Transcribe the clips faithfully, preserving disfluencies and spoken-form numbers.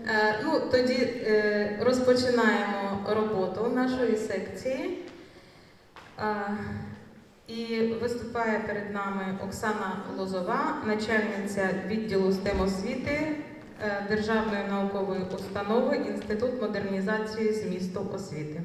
Ну, тоді розпочинаємо роботу нашої секції. І виступає перед нами Оксана Лозова, начальниця відділу STEM освіти Державної наукової установи Інститут модернізації змісту освіти.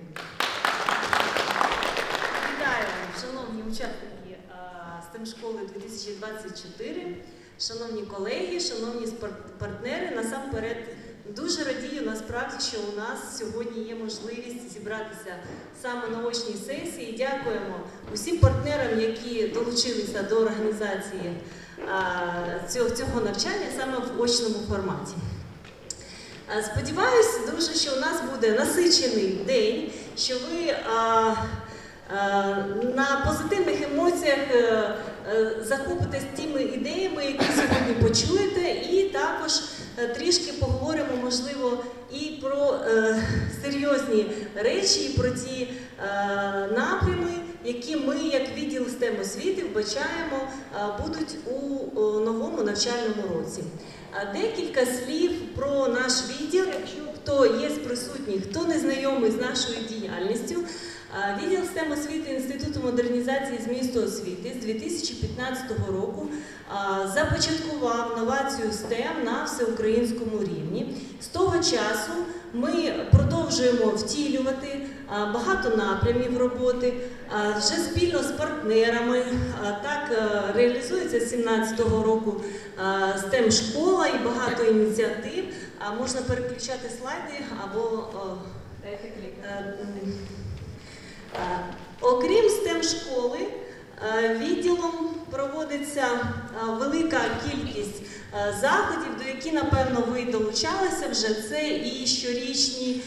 Вітаю, шановні учасники STEM школи дві тисячі двадцять чотири, шановні колеги, шановні партнери. Насамперед, дуже радію насправді, що у нас сьогодні є можливість зібратися саме на очній сесії. Дякуємо усім партнерам, які долучилися до організації цього, цього навчання саме в очному форматі. Сподіваюся дуже, що у нас буде насичений день, що ви а, а, на позитивних емоціях а, а, захопитесь тими ідеями, які сьогодні почуєте, і також а, трішки поговоримо, можливо, і про а, серйозні речі, і про ті а, напрями, які ми, як відділ STEM освіти, вбачаємо, а, будуть у о, новому навчальному році. Декілька слів про наш відділ, якщо хто є з присутніх, хто не знайомий з нашою діяльністю. Відділ STEM освіти Інституту модернізації змісту освіти з дві тисячі п'ятнадцятого року започаткував новацію STEM на всеукраїнському рівні. З того часу ми продовжуємо втілювати багато напрямів роботи, вже спільно з партнерами. Так реалізується з сімнадцятого року STEM школа і багато ініціатив. Можна переключати слайди або... Окрім STEM школи, відділом проводиться велика кількість заходів, до яких, напевно, ви долучалися вже. Це і щорічні,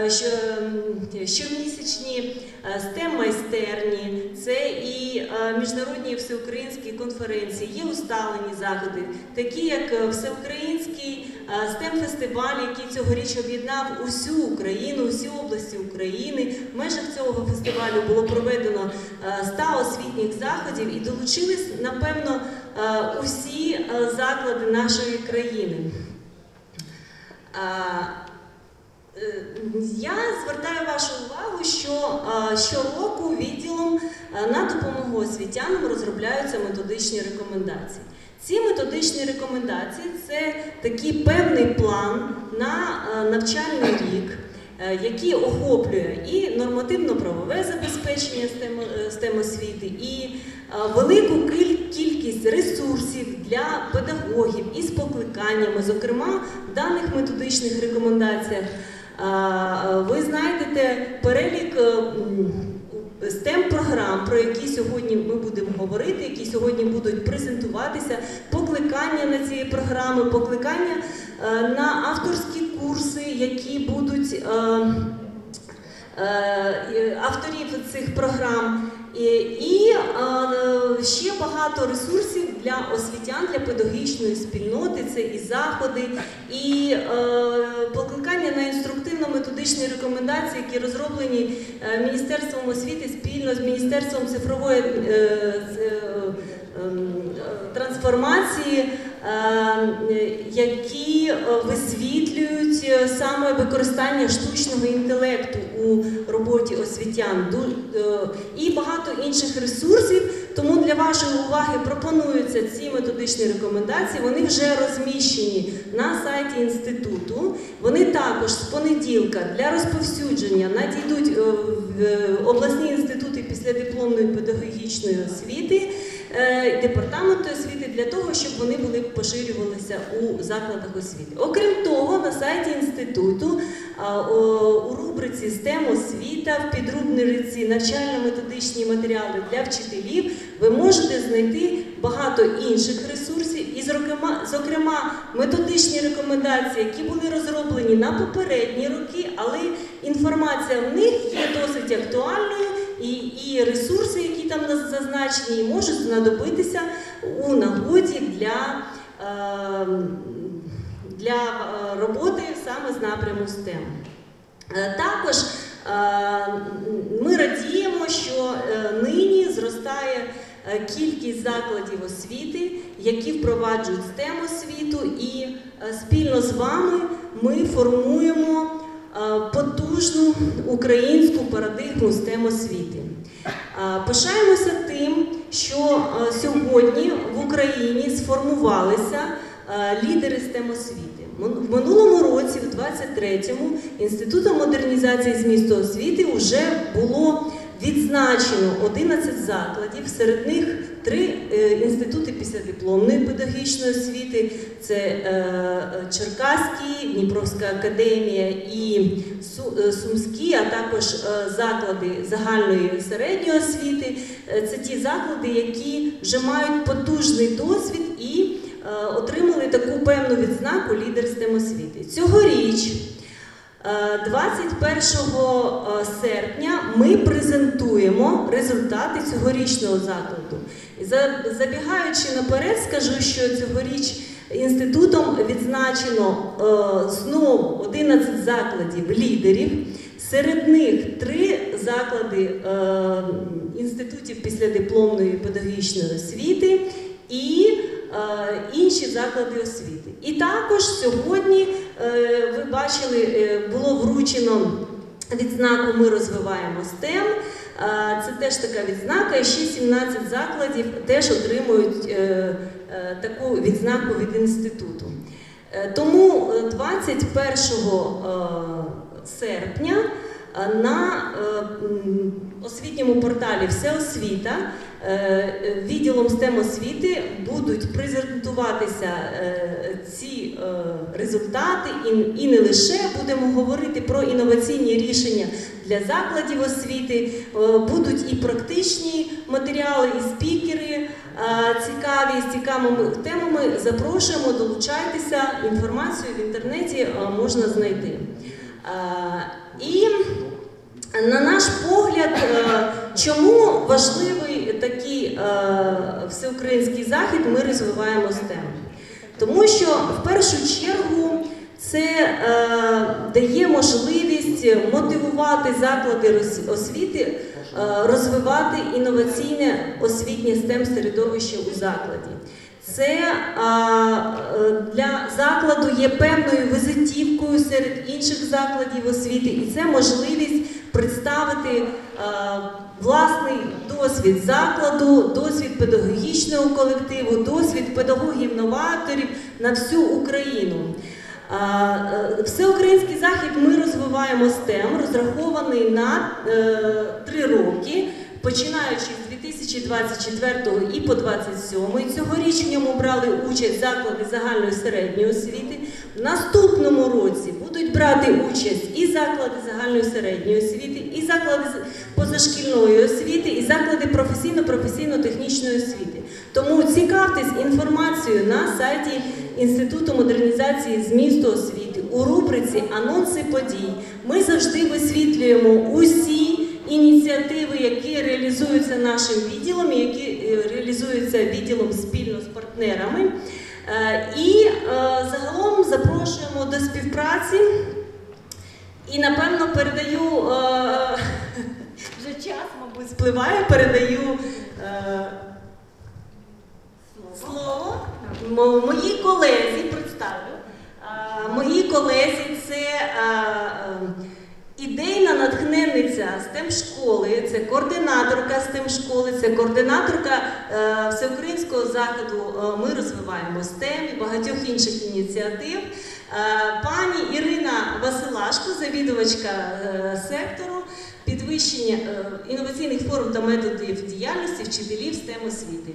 щомісячні STEM-майстерні, це і міжнародні всеукраїнські конференції, є усталені заходи, такі як всеукраїнський STEM-фестиваль, який цьогоріч об'єднав усю Україну, усі області України. В межах цього фестивалю було проведено сто освітніх заходів і долучились, напевно, усі заклади нашої країни. Я звертаю вашу увагу, що щороку відділом на допомогу освітянам розробляються методичні рекомендації. Ці методичні рекомендації – це такий певний план на навчальний рік, який охоплює і нормативно-правове забезпечення STEM освіти, і велику кількість ресурсів для педагогів із покликаннями. Зокрема, в даних методичних рекомендаціях ви знайдете перелік STEM-програм, про які сьогодні ми будемо говорити, які сьогодні будуть презентуватися, покликання на ці програми, покликання на авторські курси, які будуть авторів цих програм, і ще багато ресурсів для освітян, для педагогічної спільноти, це і заходи, і покликання на інструктивно-методичні рекомендації, які розроблені Міністерством освіти спільно з Міністерством цифрової трансформації, які висвітлюють саме використання штучного інтелекту у роботі освітян, і багато інших ресурсів. Тому для вашої уваги пропонуються ці методичні рекомендації. Вони вже розміщені на сайті інституту. Вони також з понеділка для розповсюдження надійдуть в обласні інститути післядипломної педагогічної освіти, департаменту освіти, для того, щоб вони були поширювалися у закладах освіти. Окрім того, на сайті інституту у рубриці STEM освіта, в підрубриці навчально-методичні матеріали для вчителів ви можете знайти багато інших ресурсів, і, зокрема, методичні рекомендації, які були розроблені на попередні роки, але інформація в них є досить актуальною, і, і ресурси, які там зазначені, можуть знадобитися у нагоді для, е, для роботи саме з напряму STEM. Також е, ми радіємо, що нині зростає кількість закладів освіти, які впроваджують STEM освіту, і спільно з вами ми формуємо потужну українську парадигму STEM освіти. Пишаємося тим, що сьогодні в Україні сформувалися лідери STEM освіти. В минулому році, в двадцять третьому, Інститутом модернізації змісту освіти вже було відзначено одинадцять закладів, серед них три інститути післядипломної педагогічної освіти, це Черкаський, Дніпровська академія і Сумський, а також заклади загальної середньої освіти. Це ті заклади, які вже мають потужний досвід і отримали таку певну відзнаку лідер STEM освіти. Цьогоріч, двадцять першого серпня, ми презентуємо результати цьогорічного закладу. Забігаючи наперед, скажу, що цьогоріч інститутом відзначено знову одинадцять закладів лідерів. Серед них три заклади інститутів післядипломної педагогічної освіти і інші заклади освіти. І також сьогодні, ви бачили, було вручено відзнаку «Ми розвиваємо STEM». Це теж така відзнака, і ще сімнадцять закладів теж отримують таку відзнаку від інституту. Тому двадцять першого серпня на освітньому порталі «Всеосвіта» відділом STEM освіти будуть презентуватися ці результати, і не лише будемо говорити про інноваційні рішення для закладів освіти, будуть і практичні матеріали, і спікери цікаві, з цікавими темами. Запрошуємо, долучайтеся, інформацію в інтернеті можна знайти. І на наш погляд, чому важливий такий всеукраїнський захід «Ми розвиваємо STEM»? Тому що, в першу чергу, це дає можливість мотивувати заклади освіти, розвивати інноваційне освітнє STEM-середовище у закладі. Це для закладу є певною візитівкою серед інших закладів освіти, і це можливість представити власний досвід закладу, досвід педагогічного колективу, досвід педагогів-новаторів на всю Україну. Всеукраїнський захід «Ми розвиваємо STEM» розрахований на три роки, починаючи з дві тисячі двадцять четвертого і по двадцять сьомий. Цьогоріч в ньому брали участь заклади загальної середньої освіти. В наступному році будуть брати участь і заклади загальної середньої освіти, і заклади позашкільної освіти, і заклади професійно-професійно-технічної освіти. Тому цікавтесь інформацією на сайті Інституту модернізації змісту освіти у рубриці «Анонси подій». Ми завжди висвітлюємо усі ініціативи, які реалізуються нашим відділом, які реалізуються відділом спільно з партнерами. І загалом запрошуємо до співпраці. І, напевно, передаю, вже час, мабуть, спливає, передаю слово моїй колезі, представлю. Моїй колезі це ідейна натхненниця STEM-школи, це координаторка STEM-школи, це координаторка е, всеукраїнського заходу «Ми розвиваємо STEM» і багатьох інших ініціатив. Е, пані Ірина Василашко, завідувачка е, сектору підвищення е, інноваційних форм та методів діяльності вчителів STEM освіти.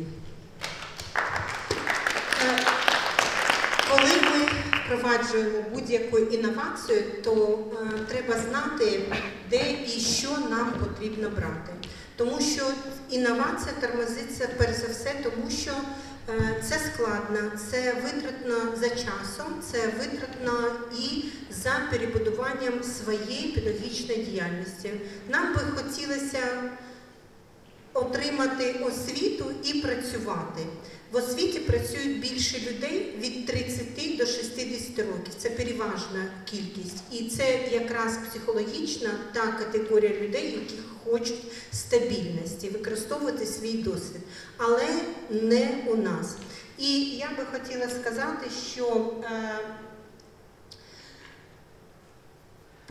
Коли ми впроваджуємо будь-яку інновацію, то е, треба знати, де і що нам потрібно брати. Тому що інновація тормозиться перш за все, тому що е, це складно, це витратно за часом, це витратно і за перебудуванням своєї педагогічної діяльності. Нам би хотілося отримати освіту і працювати. В освіті працюють більше людей від тридцяти до шістдесяти років. Це переважна кількість. І це якраз психологічна та категорія людей, які хочуть стабільності, використовувати свій досвід. Але не у нас. І я би хотіла сказати, що е,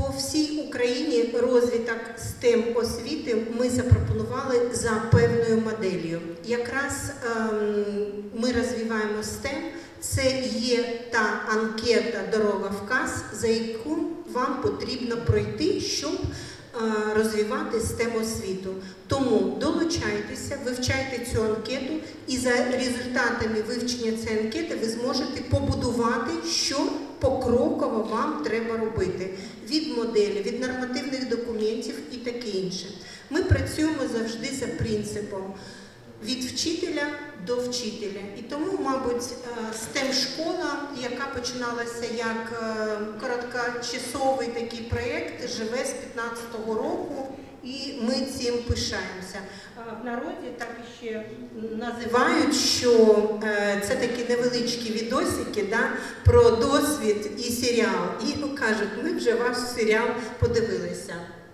По всій Україні розвиток стем освіти ми запропонували за певною моделлю. Якраз ем, ми розвиваємо стем, це є та анкета «Дорога-вказ», за яку вам потрібно пройти, щоб розвивати стем освіту. Тому долучайтеся, вивчайте цю анкету, і за результатами вивчення цієї анкети ви зможете побудувати, що покроково вам треба робити. Від моделі, від нормативних документів і таке інше. Ми працюємо завжди за принципом від вчителя до вчителя. І тому, мабуть, стем-школа, яка починалася як короткочасовий такий проєкт, живе з п'ятнадцятого року, і ми цим пишаємося. В народі так іще називають, що це такі невеличкі відосики, да, про досвід і серіал. І кажуть, ми вже ваш серіал подивилися.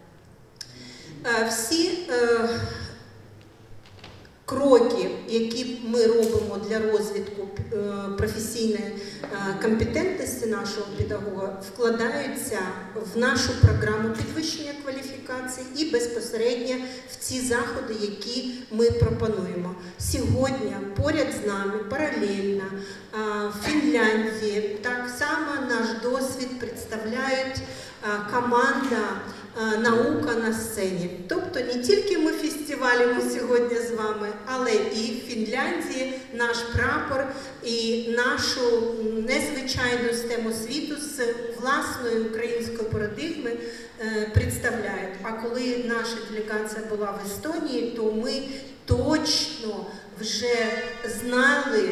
Всі кроки, які ми робимо для розвитку професійної компетентності нашого педагога, вкладаються в нашу програму підвищення кваліфікації і безпосередньо в ці заходи, які ми пропонуємо. Сьогодні поряд з нами паралельно в Фінляндії так само наш досвід представляють команда «Наука на сцені». Тобто не тільки ми фестивалимо сьогодні з вами, але і в Фінляндії наш прапор і нашу незвичайну стем освіту з власної української парадигми представляють. А коли наша делегація була в Естонії, то ми точно вже знали,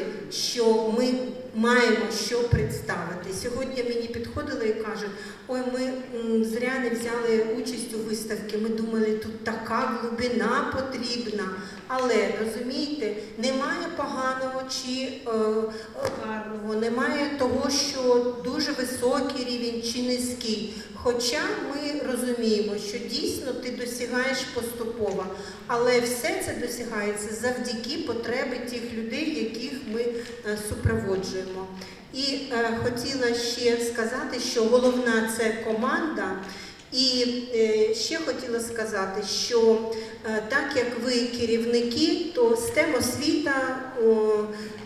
що ми маємо що представити. Сьогодні мені підходили і кажуть, ой, ми зря не взяли участь у виставці, ми думали, тут така глибина потрібна. Але, розумієте, немає поганого чи е, гарного, немає того, що дуже високий рівень чи низький. Хоча ми розуміємо, що дійсно ти досягаєш поступово, але все це досягається завдяки потреби тих людей, яких ми е, супроводжуємо. І е, хотіла ще сказати, що головна – це команда. І е, ще хотіла сказати, що е, так як ви керівники, то стем освіта о,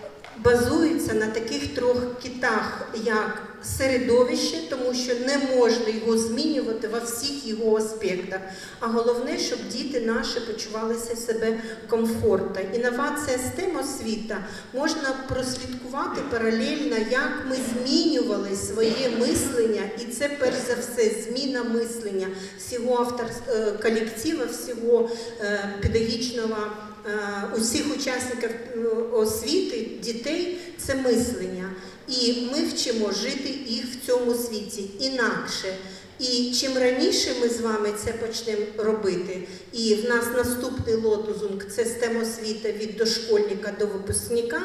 базується на таких трьох китах, як середовище, тому що не можна його змінювати во всіх його аспектах. А головне, щоб діти наші почувалися себе комфортно. Інновація стем освіта можна прослідкувати паралельно, як ми змінювали своє мислення, і це перш за все зміна мислення всього автор колективу, всього педагогічного, усіх учасників освіти, дітей – це мислення. І ми вчимо жити їх в цьому світі інакше. І чим раніше ми з вами це почнемо робити, і в нас наступний лозунг – це стем освіта від дошкольника до випускника,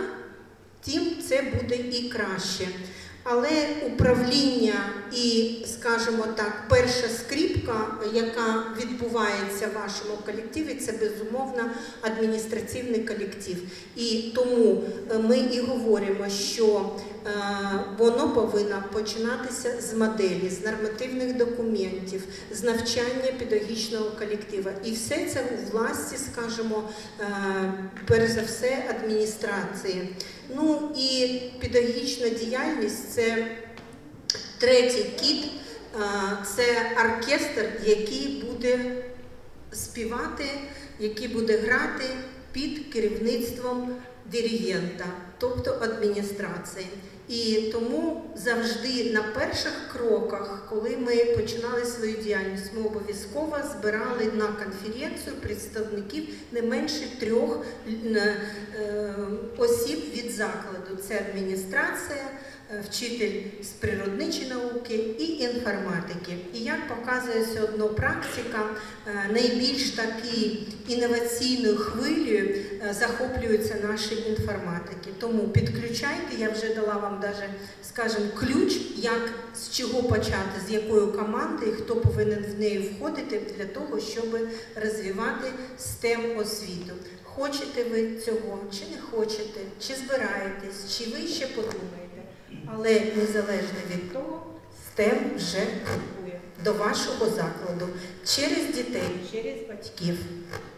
тим це буде і краще. Але управління і, скажімо так, перша скріпка, яка відбувається в вашому колективі, це, безумовно, адміністративний колектив. І тому ми і говоримо, що е, воно повинно починатися з моделі, з нормативних документів, з навчання педагогічного колективу. І все це у власті, скажімо, е, перш за все, адміністрації. Ну і педагогічна діяльність – це третій кіт, це оркестр, який буде співати, який буде грати під керівництвом диригента, тобто адміністрації. І тому завжди на перших кроках, коли ми починали свою діяльність, ми обов'язково збирали на конференцію представників не менше трьох осіб від закладу. Це адміністрація, вчитель з природничої науки і інформатики. І як показує все одно практика, найбільш такі інноваційною хвилею захоплюються наші інформатики. Тому підключайте, я вже дала вам даже, скажімо, ключ, як, з чого почати, з якої команди, і хто повинен в неї входити для того, щоб розвивати стем освіту. Хочете ви цього, чи не хочете, чи збираєтесь, чи ви ще подумаєте. Але незалежно від того, стем вже працює. до вашого закладу через дітей, через батьків.